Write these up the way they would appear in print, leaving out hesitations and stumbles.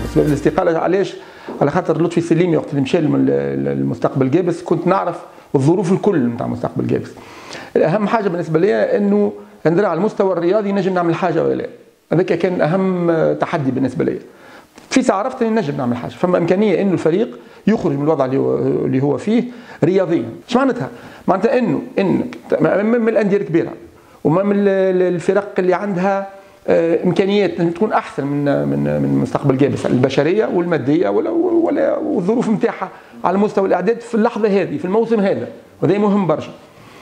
سبب الاستقاله علاش؟ على خاطر لطفي السليمي وقت اللي مشى للمستقبل جابس كنت نعرف الظروف الكل نتاع مستقبل جابس. الاهم حاجه بالنسبه لي انه ندري على المستوى الرياضي نجم نعمل حاجه ولا لا. هذاك كان اهم تحدي بالنسبه لي. في ساعه عرفت اني نجم نعمل حاجه، فما امكانيه انه الفريق يخرج من الوضع اللي هو فيه رياضيا. ايش معناتها؟ معناتها انك من الانديه الكبيره وما من الفرق اللي عندها امكانيات تكون احسن من مستقبل جابس البشريه والماديه ولا والظروف نتاعها على مستوى الاعداد في اللحظه هذه في الموسم هذا، وهذا مهم برشا.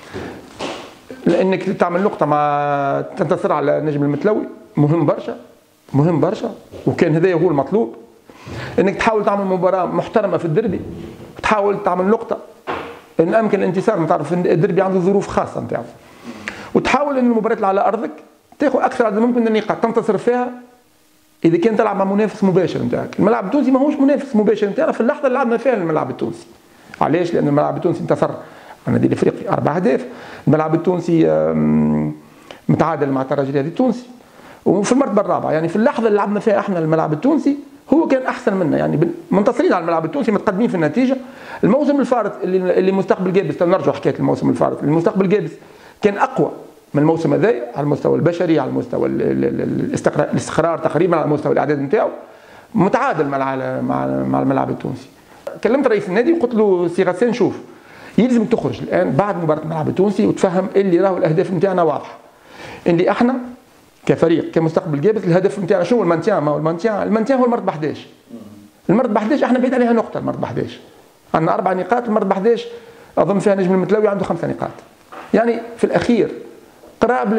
لانك تعمل نقطه مع تنتصر على النجم المتلوي مهم برشا، مهم برشا، وكان هذا هو المطلوب. انك تحاول تعمل مباراه محترمه في الدربي، تحاول تعمل نقطه ان امكن الانتصار. تعرف الدربي عنده ظروف خاصه نتاعو، وتحاول ان المباريات اللي على ارضك تاخذ اكثر عدد ممكن من النقاط تنتصر فيها. اذا كان تلعب مع منافس مباشر نتاعك، الملعب التونسي ماهوش منافس مباشر نتاعنا في اللحظه اللي لعبنا فيها الملعب التونسي. علاش؟ لان الملعب التونسي انتصر على النادي الافريقي 4 أهداف، الملعب التونسي متعادل مع الترجي التونسي وفي المرتبه الرابعه. يعني في اللحظه اللي لعبنا فيها احنا الملعب التونسي هو كان احسن منا، يعني منتصرين على الملعب التونسي متقدمين في النتيجه. الموسم الفارط اللي مستقبل جابس نرجع حكايه الموسم الفارط، المستقبل جابس كان اقوى من الموسم هذا على المستوى البشري، على المستوى الاستقرار تقريبا، على المستوى الاعداد نتاعو متعادل مع الملعب التونسي. كلمت رئيس النادي وقلت له سي غسان شوف يلزم تخرج الان بعد مباراه الملعب التونسي وتفهم اللي راهو الاهداف نتاعنا واضحه، اللي احنا كفريق كمستقبل جابس الهدف نتاعنا شنو؟ المانتيان. ما هو المانتيان هو المرتبه 11. المرتبه 11 احنا بعيد عليها نقطه. المرتبه 11 عندنا 4 نقاط، المرتبه 11 اظن فيها نجم المتلوي عنده 5 نقاط. يعني في الاخير قراب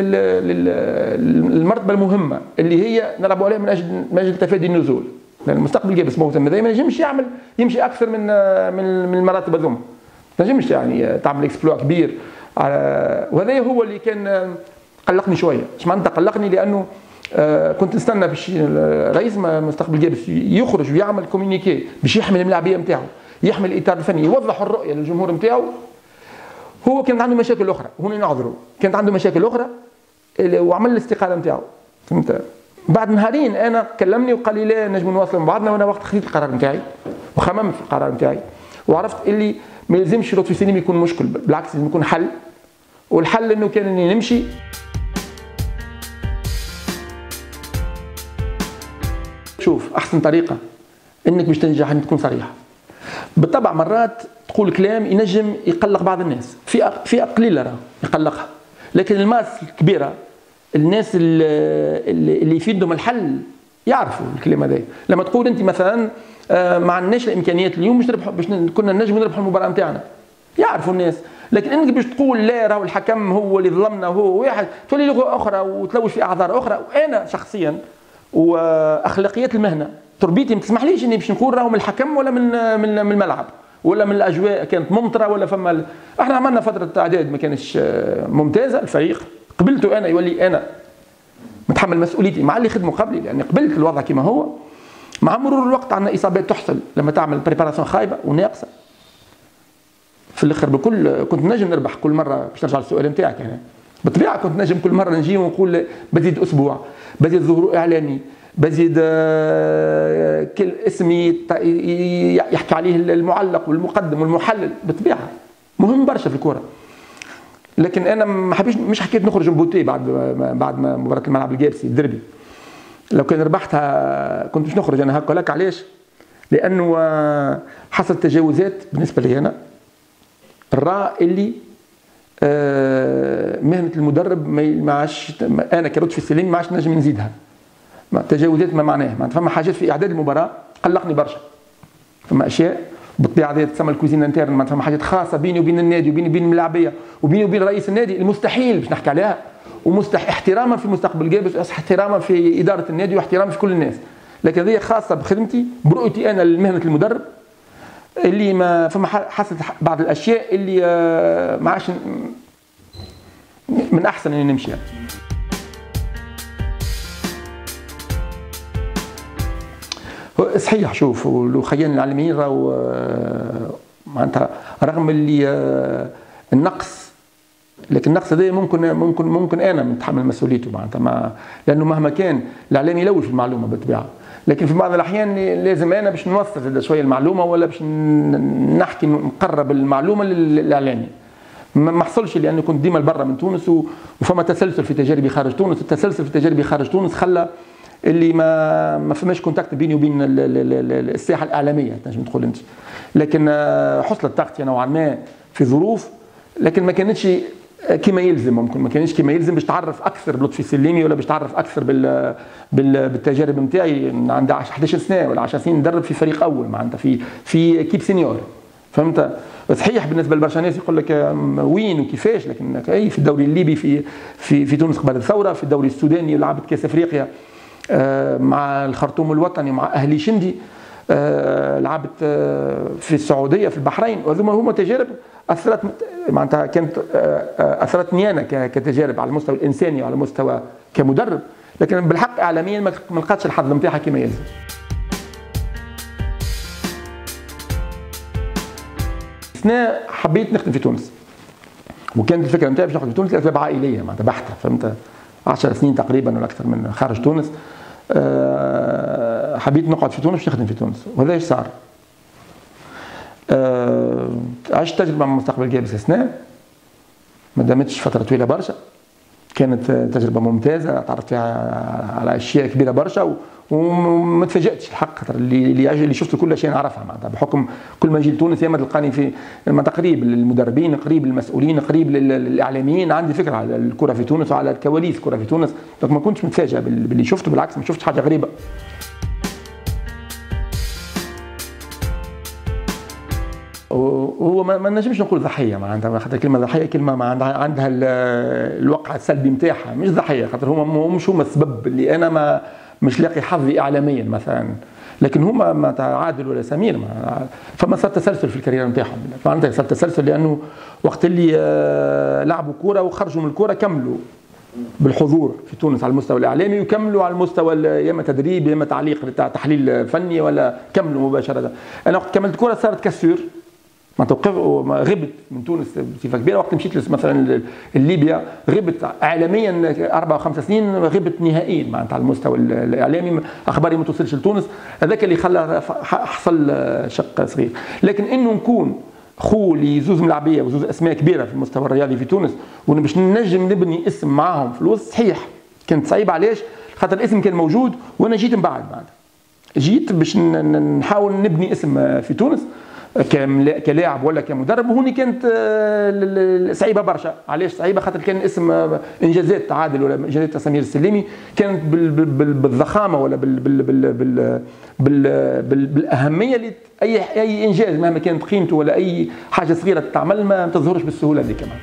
للمرتبه المهمه اللي هي نلعبوا عليها من اجل تفادي النزول. لان المستقبل جابس موسم ما ينجمش يمشي اكثر من المراتب هذوما. ما نجمش يعني تعمل اكسبلوا كبير. وهذا هو اللي كان قلقني شويه. ايش معناتها قلقني؟ لانه كنت نستنى باش رئيس مستقبل جابس يخرج ويعمل كوميونيكي باش يحمل الملاعبيه نتاعو، يحمل الاطار الفني، يوضح الرؤيه للجمهور نتاعو. هو كانت عنده مشاكل اخرى، هنا نعذره، كانت عنده مشاكل اخرى وعمل الاستقاله نتاعو. فهمت؟ بعد نهارين انا كلمني وقال لي لا نجم نواصل مع بعضنا، وانا وقت خذيت القرار نتاعي وخممت في القرار نتاعي وعرفت اللي ما يلزمش لطفي السليمي يكون مشكل، بالعكس لازم يكون حل. والحل انه كان اني نمشي. شوف احسن طريقه انك باش تنجح ان تكون صريح. بالطبع مرات تقول كلام ينجم يقلق بعض الناس، فئه قليله راه يقلقها، لكن الماس الكبيره الناس اللي يفيدهم الحل يعرفوا الكلام هذا. لما تقول انت مثلا ما عندناش الامكانيات اليوم باش كنا نجم نربحوا المباراه نتاعنا، يعرفوا الناس. لكن انك باش تقول لا راهو الحكم هو اللي ظلمنا وهو واحد، تولي لغه اخرى وتلوج في اعذار اخرى. وانا شخصيا واخلاقيات المهنه تربيتي ما تسمحليش اني باش نقول راهو من الحكم ولا من الملعب ولا من الاجواء كانت ممطره ولا فما. احنا عملنا فتره اعداد ما كانش ممتازه، الفريق قبلته انا يولي انا متحمل مسؤوليتي مع اللي خدموا قبلي، لاني قبلت الوضع كما هو. مع مرور الوقت عندنا اصابات تحصل لما تعمل بريباراسيون خايبه وناقصه. في الاخر بكل كنت نجم نربح كل مره. باش نرجع للسؤال نتاعك، انا بالطبيعه كنت نجم كل مره نجي ونقول بزيد اسبوع، بزيد ظهور اعلامي، بزيد كل اسم يحكي عليه المعلق والمقدم والمحلل. بالطبيعه مهم برشا في الكره. لكن انا ما حبيتش، مش حكيت نخرج بوتي بعد ما مباراه الملعب الجابسي الدربي. لو كان ربحتها كنت مش نخرج انا هكا. لك علاش؟ لانه حصلت تجاوزات بالنسبه لي انا. الراء اللي مهنه المدرب ما عادش انا كلطفي السليمي ما عادش نجم نزيدها. تجاوزات ما معناها، فما حاجات في اعداد المباراه قلقني برشا. فما اشياء بالطبيعه هذه تسمى الكوزين انترن، فما حاجات خاصه بيني وبين النادي وبيني وبين الملاعبيه وبيني وبين رئيس النادي المستحيل باش نحكي عليها. احتراما في مستقبل جابس، احتراما في اداره النادي، واحتراما في كل الناس. لكن هذه خاصه بخدمتي برؤيتي انا لمهنه المدرب، اللي ما فما حصلت بعض الاشياء اللي ما عادش من احسن اني نمشي يعني. صحيح. شوف الخيان العالميين راهو معناتها رغم اللي النقص، لكن النقص هذا ممكن انا نتحمل مسؤوليته معناتها. لانه مهما كان الاعلام يلوج في المعلومه بالطبيعه، لكن في بعض الاحيان لازم انا باش نوصل شويه المعلومه ولا باش نحكي نقرب المعلومه للاعلامي. ما حصلش لانه كنت ديما برا من تونس وفما تسلسل في تجاربي خارج تونس. التسلسل في تجاربي خارج تونس خلى اللي ما فماش كونتاكت بيني وبين الساحه الاعلاميه تنجم تقول انت. لكن حصلت طاقتي نوعا ما في ظروف، لكن ما كانتش كما يلزم. ممكن ما كانش كما يلزم باش تعرف اكثر بلطفي السليمي ولا باش تعرف اكثر بالتجارب نتاعي. عندي 11 سنه ولا 10 سنين ندرب في فريق اول معناتها في كيب سينيور، فهمت؟ صحيح بالنسبه لبرشا ناس يقول لك وين وكيفاش، لكن اي في الدوري الليبي في تونس قبل الثوره، في الدوري السوداني لعبت كاس افريقيا مع الخرطوم الوطني مع اهلي شندي، لعبت في السعوديه في البحرين، وهذوما هما تجارب اثرت معناتها كانت اثرتني انا كتجارب على المستوى الانساني وعلى المستوى كمدرب، لكن بالحق اعلاميا ما لقاتش الحظ نتاعها كما يلزم. انا حبيت نخدم في تونس، وكانت الفكره نتاعي باش نخدم في تونس لاسباب عائليه معناتها بحته، فهمت؟ 10 سنين تقريبا ولا اكثر من خارج تونس. حبيت نقعد في تونس باش نخدم في تونس، وهذا ايش صار؟ عشت تجربه مع مستقبل جاي باستثناء، ما دامتش فتره طويله برشا، كانت تجربه ممتازه، تعرفت فيها على اشياء كبيره برشا، وما تفاجاتش الحق، خاطر اللي شفت كل شيء نعرفها معناتها، بحكم كل ما نجي لتونس ياما تلقاني في قريب للمدربين، قريب للمسؤولين، قريب للاعلاميين، عندي فكره على الكره في تونس وعلى الكواليس الكره في تونس، ما كنتش متفاجئ باللي شفته، بالعكس ما شفتش حاجه غريبه. هو ما نجمش نقول ضحيه معناتها، خاطر كلمه ضحيه كلمه ما عندها الوقع السلبي نتاعها، مش ضحيه، خاطر مش هما السبب اللي انا مش لاقي حظي اعلاميا مثلا، لكن هما ما عادل ولا سمير فما صار تسلسل في الكارير نتاعهم، معناتها صار تسلسل لانه وقت اللي لعبوا كوره وخرجوا من الكوره كملوا بالحضور في تونس على المستوى الاعلامي، وكملوا على المستوى يا اما تدريب يا اما تعليق تحليل فني، ولا كملوا مباشره. انا وقت كملت كوره صارت كسور، غبت من تونس بصفه كبيره. وقت مشيت مثلا لليبيا غبت اعلاميا 4 و5 سنين، غبت نهائيا معناتها على المستوى الاعلامي، اخباري ما توصلش لتونس، هذاك اللي خلى حصل شق صغير. لكن انه نكون خو لزوز ملاعبيه وزوز اسماء كبيره في المستوى الرياضي في تونس، باش نجم نبني اسم معاهم في الوسط، صحيح كانت صعيبه. علاش؟ خاطر الاسم كان موجود وانا جيت من بعد جيت باش نحاول نبني اسم في تونس كلاعب ولا كمدرب، وهوني كانت صعيبه برشا. علاش صعيبه؟ خاطر كان اسم انجازات عادل ولا انجازات سمير السليمي كانت بالضخامه ولا بالاهميه اللي اي انجاز مهما كانت قيمته ولا اي حاجه صغيره تتعمل ما تظهرش بالسهوله دي كمان.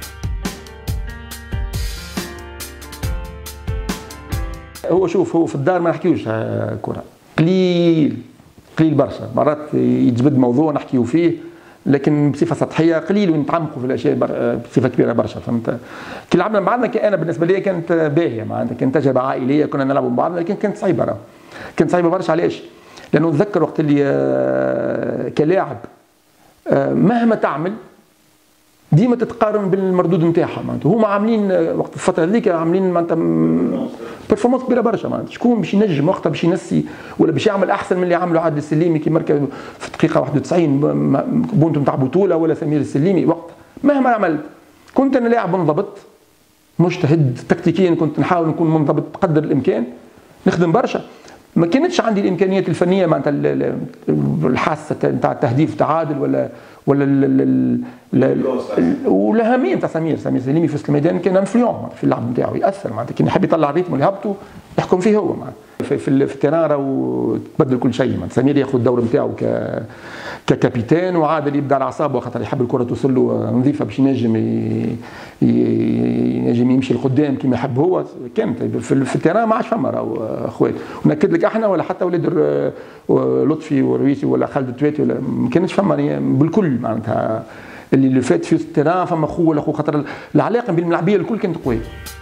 هو شوف، هو في الدار ما نحكيوش كره، قليل برشا، مرات يتجبد موضوع نحكيو فيه لكن بصفه سطحيه، قليل ونتعمقوا في الاشياء بصفه كبيره برشا، فهمت؟ كي لعبنا مع بعضنا انا بالنسبه لي كانت باهيه معناتها، كانت تجربه عائليه، كنا نلعبوا مع بعضنا، لكن كانت صعيبه كانت صعيبه برشا. علاش؟ لانه نتذكر وقت اللي كلاعب مهما تعمل ديما تتقارن بالمردود نتاعها معناتها. هما عاملين وقت الفتره هذيك عاملين معناتها بيرفورمانس كبيره برشا معناتها. شكون باش ينجم وقتها باش ينسي ولا باش يعمل احسن من اللي عمله عادل السليمي كي مركز في الدقيقه 91 بونت نتاع بطوله، ولا سمير السليمي وقت مهما عملت. كنت انا لاعب منضبط مجتهد تكتيكيا، كنت نحاول نكون منضبط قدر الامكان، نخدم برشا. ما كانتش عندي الامكانيات الفنيه معناتها الحاسه نتاع التهديف تعادل ولا والاهميه نتاع سمير السليمي في وسط الميدان كان انفلون في اللعب نتاعو، ياثر معناتها كي يحب يطلع الريتم اللي هبطه يحكم فيه هو معناتها. في التيران راهو تبدل كل شيء معناتها. سمير ياخذ الدور نتاعو ككابيتان، وعادل يبدا على اعصابه خاطر يحب الكره توصل له نظيفه باش ينجم يمشي لقدام كما يحب هو. كانت في التيران ما عادش فما راهو اخوات، وناكد لك احنا ولا حتى ولاد لطفي ورويسي ولا خالد التواتي ولا ما كانش فما بالكل معناتها. اللي فات في التيران فما اخوه ولا اخوه، خاطر العلاقه بين الملاعبيه الكل كانت قويه.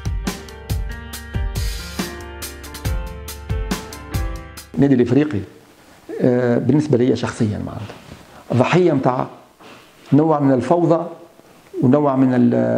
النادي الافريقي بالنسبه لي شخصيا معناتها ضحيه نتاع نوع من الفوضى ونوع من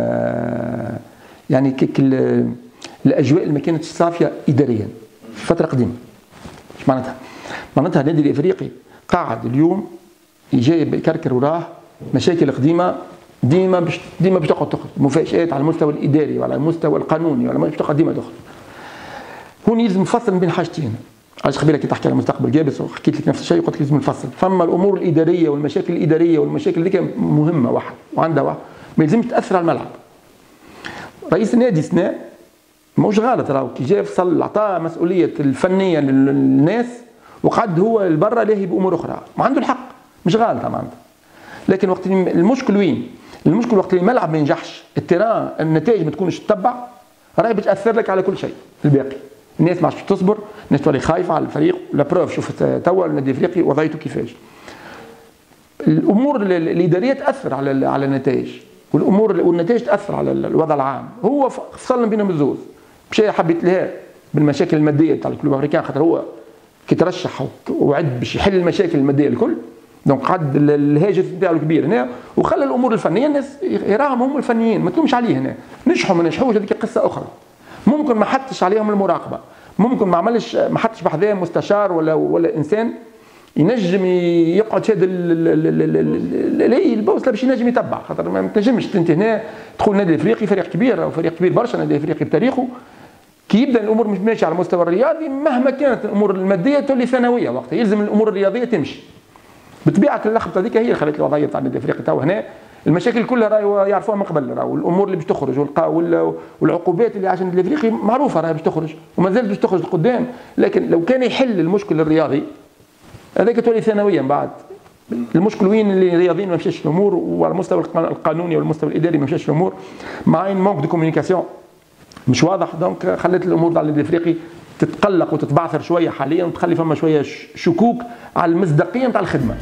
يعني الاجواء اللي ما كانتش صافيه اداريا في فتره قديمه. ايش معناتها؟ معناتها النادي الافريقي قاعد اليوم جايب يكركر وراه مشاكل قديمه، ديما باش تقعد تخرج مفاجآت على المستوى الاداري وعلى المستوى القانوني وعلى باش تقعد ديما تخرج. هون يلزم نفصل بين حاجتين. علاش قبيله كي تحكي على مستقبل جابس وحكيت لك نفس الشيء وقلت لك لازم نفصل. فما الامور الاداريه والمشاكل الاداريه والمشاكل هذيك مهمه واحد وعندها واحد، ما يلزمش تاثر على الملعب. رئيس النادي سناء ماهوش غلط، راهو كي جا فصل عطاه مسؤوليه الفنيه للناس وقعد هو لبرا لاهي بامور اخرى، ما عنده الحق، مش غلط معناتها. لكن وقت المشكل وين؟ المشكل وقت اللي الملعب ما ينجحش، التيران النتائج ما تكونش تتبع، راهي بتاثر لك على كل شيء الباقي. الناس ما عادش تصبر، الناس تولي خايفه على الفريق، لا بروف شوف توا النادي الافريقي وضعيته كيفاش. الامور الاداريه تاثر على النتائج، والنتائج تاثر على الوضع العام. هو فصلنا بينهم الزوز، مشى حب يتلهى بالمشاكل الماديه تاع الكلوب الامريكان، خاطر هو كي ترشح وعد باش يحل المشاكل الماديه الكل، دونك قعد الهاجس نتاعو الكبير هنا وخلى الامور الفنيه الناس يراهم هم الفنيين، ما تلومش عليه هنا، نجحوا ما نجحوش هذيك قصه اخرى. ممكن ما حطش عليهم المراقبه، ممكن ما حطش بحذاه مستشار ولا انسان ينجم يقعد شاد البوصله باش ينجم يتبع، خاطر ما تنجمش انت هنا تدخل نادي افريقي فريق كبير او فريق كبير برشا، نادي افريقي بتاريخه كي يبدا الامور مش ماشيه على المستوى الرياضي، مهما كانت الامور الماديه تولي ثانويه، وقتها يلزم الامور الرياضيه تمشي. بطبيعه اللخبطه هذيك هي اللي خلت الوضعيه تاع النادي الافريقي تو هنا، المشاكل كلها راهي يعرفوها من قبل، راهو الامور اللي باش تخرج والعقوبات اللي عشان النادي الافريقي معروفه راهي باش تخرج وما زالت باش تخرج لقدام، لكن لو كان يحل المشكل الرياضي هذاك تولي ثانويه من بعد. المشكل وين اللي الرياضيين ما مشاش الامور، وعلى المستوى القانوني والمستوى الاداري ما مشاش الامور، مع ان مونك دو كوميونيكاسيون مش واضح، دونك خلت الامور تاع النادي الافريقي تتقلق وتتبعثر شويه حاليا، وتخلي فما شويه شكوك على المصداقيه نتاع الخدمه.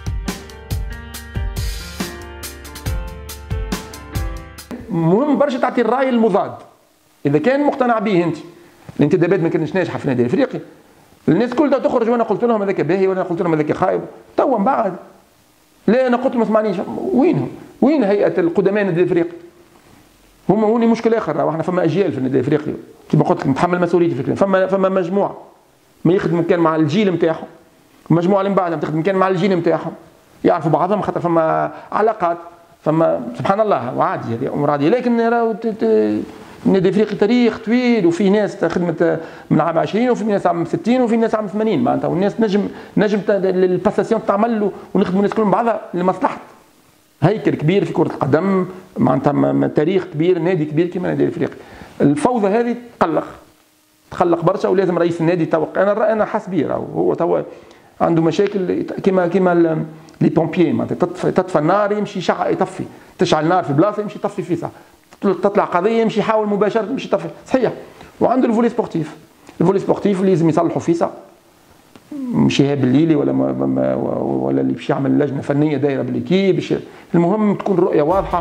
مهم برشا تعطي الراي المضاد، اذا كان مقتنع به انت الانتدابات ما كانتش ناجحه في النادي الافريقي، الناس كلها تخرج وانا قلت لهم هذاك باهي وانا قلت لهم هذاك خايب، توا من بعد لا انا قلت لهم ما اسمعنيش، وينهم؟ وين هيئه القدماء النادي الافريقي؟ هما هوني مشكل اخر، احنا فما اجيال في النادي الافريقي كما قلت لك نتحمل مسؤوليتي في الكلام، فما مجموعه ما يخدموا كان مع الجيل نتاعهم، مجموعه اللي من بعدهم تخدم كان مع الجيل نتاعهم، يعرفوا بعضهم خاطر فما علاقات، فما سبحان الله وعادي هذه امور عاديه. لكن راهو النادي الافريقي تاريخ طويل، وفي ناس خدمت من عام 20 وفي ناس عام 60 وفي ناس عام 80، معناتها والناس نجم الباساسيون تعمل ونخدموا الناس كلهم بعضها لمصلحه هيكل كبير في كره القدم، معناتها تاريخ كبير، نادي كبير كما النادي الافريقي. الفوضى هذه تقلق برشا، ولازم رئيس النادي توقع. انا حاسس بيه هو توا عنده مشاكل كما لي بومبيي، معناتها تطفى النار يمشي يطفي، تشعل نار في بلاصه يمشي يطفي فيها، تطلع قضيه يمشي يحاول مباشره يمشي يطفي، صحيح. وعنده الفولي سبورتيف، الفولي سبورتيف اللي لازم يصلحوا فيسا، مش ايهاب الليلي ولا اللي باش يعمل لجنه فنيه دايره بالكيب، المهم تكون الرؤيه واضحه.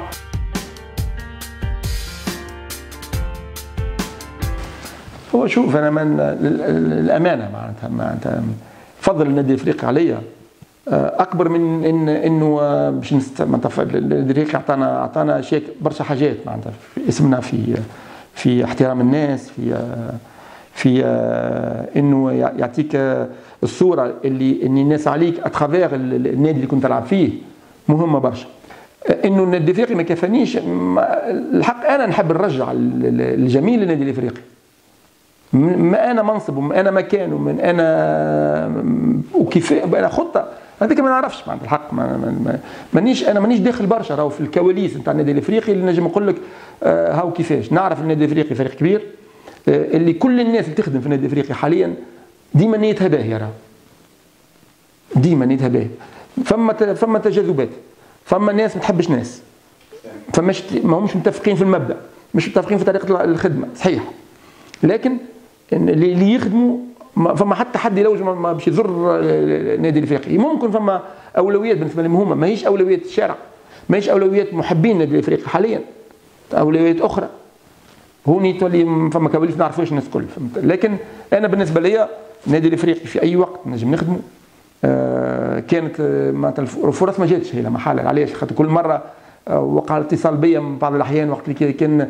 هو شوف انا من الامانه معناتها فضل النادي الافريقي عليا اكبر من انه باش النادي الافريقي اعطانا اشياء برشا حاجات، معناتها في اسمنا في احترام الناس، في انه يعطيك الصوره اللي الناس عليك اتخافير النادي اللي كنت تلعب فيه، مهمه برشا. انه النادي الافريقي ما كفانيش الحق، انا نحب نرجع الجميل للنادي الافريقي، ما انا منصب وما انا مكان ومن انا وكيف انا خطه هذيك ما نعرفش معناتها الحق، مانيش داخل برشا راهو في الكواليس نتاع النادي الافريقي اللي نجم نقول لك هاو كيفاش. نعرف النادي الافريقي فريق كبير، اللي كل الناس اللي تخدم في النادي الافريقي حاليا ديما نيتها باهيه، راه ديما نيتها باهيه. فما تجاذبات، فما ناس ما تحبش ناس، ما همش متفقين في المبدا، مش متفقين في طريقه الخدمه، صحيح. لكن اللي يخدموا فما حتى حد يلوج ما باش يضر النادي الافريقي. ممكن فما اولويات بالنسبه لهم هما، ماهيش اولويات الشارع، ماهيش اولويات محبين النادي الافريقي حاليا، اولويات اخرى. هوني تولي فما كواليس نعرفوش الناس الكل، لكن انا بالنسبه ليا النادي الافريقي في اي وقت نجم نخدمه. كانت معناتها الفرص ما جاتش، هي لا محاله، علاش؟ خاطر كل مره وقع الاتصال بيا من بعض الاحيان وقت اللي كان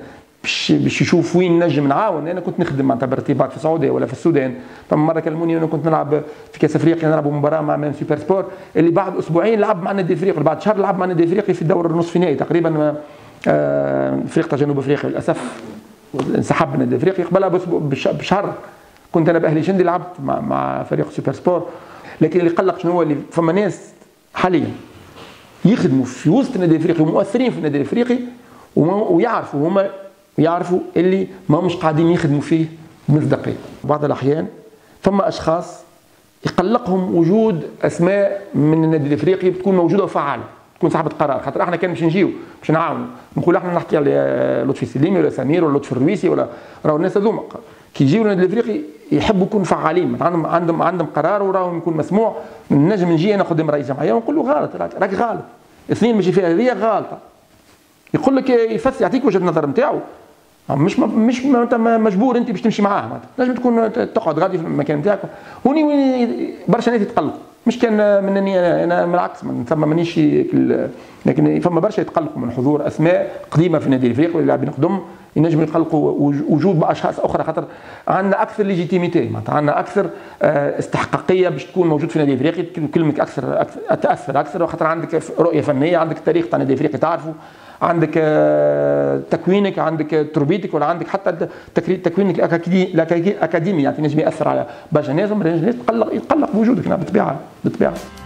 باش يشوف وين نجم نعاون. انا كنت نخدم معناتها بالارتباط في السعوديه ولا في السودان، فما مره كلموني وانا كنت نلعب في كاس افريقيا، نلعب مباراه مع مان سوبر سبور اللي بعد اسبوعين لعب مع النادي الافريقي، بعد شهر لعب مع النادي الافريقي في الدور النصف نهائي تقريبا. افريقيا جنوب افريقيا للاسف انسحب النادي الافريقي، قبلها بشهر كنت انا باهلي شندي لعبت مع فريق سوبر سبور. لكن اللي قلق شنو هو اللي فما ناس حاليا يخدموا في وسط النادي الافريقي ومؤثرين في النادي الافريقي ويعرفوا هما يعرفوا اللي ما مش قاعدين يخدموا فيه بمصداقيه. بعض الاحيان فما اشخاص يقلقهم وجود اسماء من النادي الافريقي بتكون موجوده وفعاله، تكون صاحبه قرار. خاطر احنا كان باش نجيو باش نعاونوا، نقول احنا نحكي على لطفي السليمي ولا سمير ولا لطفي الرويسي ولا راهو الناس هذوما كي يجيو النادي الافريقي يحبوا يكونوا فعالين، عندهم قرار وراهم يكون مسموع. نجم نجي انا قدام رئيس جمعيه ونقول له غلط، راك غلط، اثنين ماشي فيها هذه غلطه. يقول لك يفسر يعطيك وجهه النظر نتاعو، مش انت مجبور انت باش تمشي معاه. لازم تكون تقعد غادي في المكان نتاعك. هوني وين برشا ناس يتقلقوا، مش كان منني انا بالعكس ثم مانيش، لكن فما برشا يتقلقوا من حضور اسماء قديمه في النادي الافريقي واللي لاعبين قدم، ينجموا يتقلقوا وجود اشخاص اخرى، خاطر عندنا اكثر ليجيتيميتي، معناتها عندنا اكثر استحقاقيه باش تكون موجود في النادي الافريقي، كلمك اكثر تاثر اكثر، خاطر عندك رؤيه فنيه، عندك التاريخ تاع النادي الافريقي تعرفه، عندك تكوينك، عندك تربيتك، ولا عندك حتى تكوينك الاكاديمي، يعني نجم ياثر على برشا ناس. يتقلق بوجودك بالطبيعه.